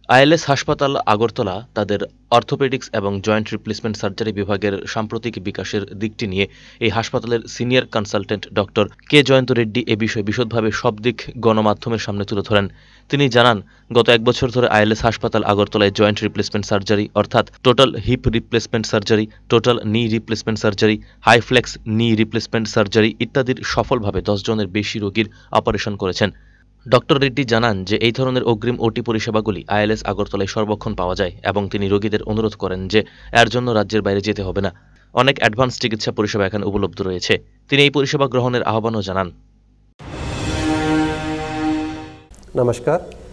ILS হাসপাতাল আগরতলা তাদের orthopaedics এবং জয়েন্ট রিপ্লেসমেন্ট সার্জারি বিভাগের সাম্প্রতিক বিকাশের দিকটি নিয়ে এই হাসপাতালের senior consultant doctor K Jayanta Reddy এ বিষয়ে বিশদভাবে সব দিক গণমাধ্যমের সামনে তুলে ধরেন। তিনি জানান, গত এক বছর ধরে আইএলএস হাসপাতাল আগরতলায় জয়েন্ট রিপ্লেসমেন্ট সার্জারি অর্থাৎ total hip replacement surgery, total knee replacement surgery, high flex knee replacement surgery ইত্যাদির সফলভাবে 10 জনের বেশি রোগীর অপারেশন করেছেন। ডক্টর রেড্ডি জানান যে এই ধরনের অগ্রিম ওটি পরিষেবাগুলি আইএলএস আগরতলায় সর্বক্ষণ পাওয়া যায় এবং তিনি রোগীদের অনুরোধ করেন যে এর জন্য রাজ্যের বাইরে যেতে হবে না। অনেক অ্যাডভান্স চিকিৎসা পরিষেবা এখানে উপলব্ধ রয়েছে। তিনি এই পরিষেবা গ্রহণের আহ্বানও জানান। नमस्कार,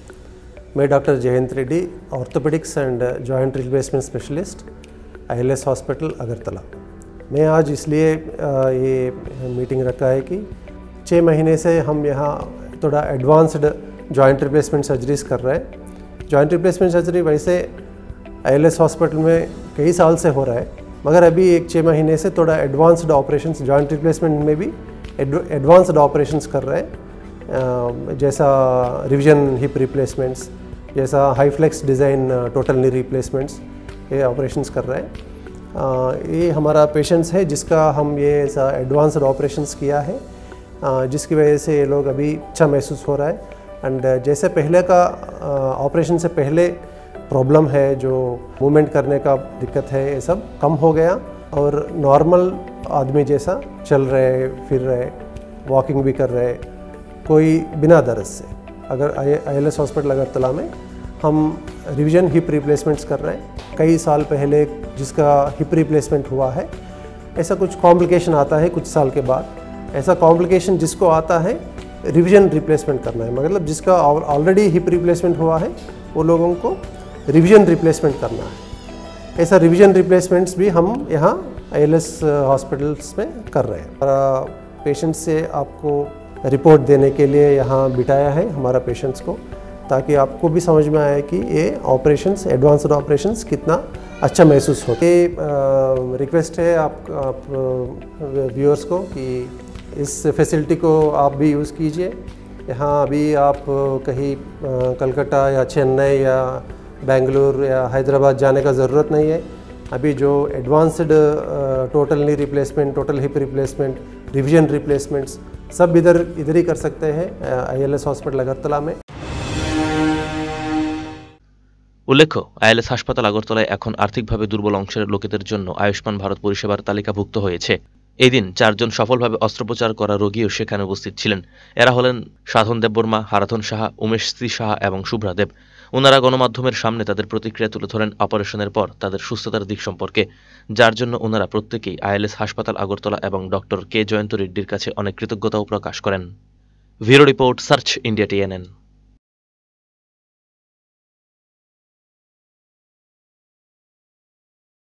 मैं doctor Jayant Reddy, orthopaedics and joint replacement specialist, ILS hospital Agartala. मैं आज इसलिए ये मीटिंग रखा है कि 6 महीने से हम यहाँ थोड़ा एडवांस्ड जॉइंट रिप्लेसमेंट सर्जरीज कर रहे हैं। जॉइंट रिप्लेसमेंट सर्जरी वैसे आईएलएस हॉस्पिटल में कई साल से हो रहा है, मगर अभी 6 महीने से थोड़ा एडवांस्ड ऑपरेशंस जॉइंट रिप्लेसमेंट में भी एडवांस्ड ऑपरेशंस कर रहे हैं, जैसा रिविजन हिप रिप्लेसमेंट्स, जैसा high flex design total knee replacements, ये ऑपरेशंस कर रहे हैं। ये हमारा पेशेंट्स है जिसका हम ये ऐसा एडवांस्ड ऑपरेशंस किया है, जिसकी वजह से ये लोग अभी अच्छा महसूस हो रहा है। एंड जैसे पहले का ऑपरेशन से पहले प्रॉब्लम है, जो मूवमेंट करने का दिक्कत है, ये सब कम हो गया और नॉर्मल आदमी जैसा चल रहे, फिर रहे, वॉकिंग भी कर रहे, कोई बिना दर्द से। अगर आईएलएस हॉस्पिटल अगरतला में हम रिविजन हिप रिप्लेसमेंट्स कर रहे हैं। कई साल पहले जिसका हिप रिप्लेसमेंट हुआ है, ऐसा कुछ कॉम्प्लिकेशन आता है कुछ साल के बाद, ऐसा कॉम्प्लिकेशन जिसको आता है रिविजन रिप्लेसमेंट करना है, मतलब जिसका ऑलरेडी हिप रिप्लेसमेंट हुआ है वो लोगों को रिविजन रिप्लेसमेंट करना है। ऐसा रिविजन रिप्लेसमेंट्स भी हम यहाँ आईएलएस हॉस्पिटल्स में कर रहे हैं। हमारा पेशेंट्स से आपको रिपोर्ट देने के लिए यहाँ बिठाया है हमारा पेशेंट्स को, ताकि आपको भी समझ में आए कि ये ऑपरेशंस, एडवांस्ड ऑपरेशंस कितना अच्छा महसूस होता है। रिक्वेस्ट है आप व्यूअर्स को कि इस फैसिलिटी को आप भी यूज़ कीजिए। यहाँ अभी आप कहीं कलकत्ता या चेन्नई या बेंगलुरु या हैदराबाद जाने का ज़रूरत नहीं है। अभी जो advanced total knee replacement, total hip replacement, revision replacements सब इधर ही कर सकते हैं आईएलएस हॉस्पिटल अगरतला में। উল্লেখ্য, আইএলএস হাসপাতাল আগরতলায় এখন আর্থিকভাবে দুর্বল অংশের লোকেদের জন্য আয়ুষ্মান ভারত পরিষেবার তালিকাভুক্ত হয়েছে। এই দিন 4 জন সফলভাবে অস্ত্রোপচার করা রোগীও সেখানে উপস্থিত ছিলেন। এরা হলেন সাধন দেববর্মা, হারাধন সাহা, উমেশ শ্রী সাহা এবং শুভ্রা দেব। ওনারা গণমাধ্যমের সামনে তাদের প্রতিক্রিয়া তুলে ধরেন অপারেশনের পর তাদের সুস্থতার দিক সম্পর্কে, যার জন্য ওনারা প্রত্যেকেই আইএলএস হাসপাতাল আগরতলা এবং ডক্টর কে জয়ন্ত রেড্ডির কাছে অনেক কৃতজ্ঞতাও প্রকাশ করেন। Bureau report, search India TNN।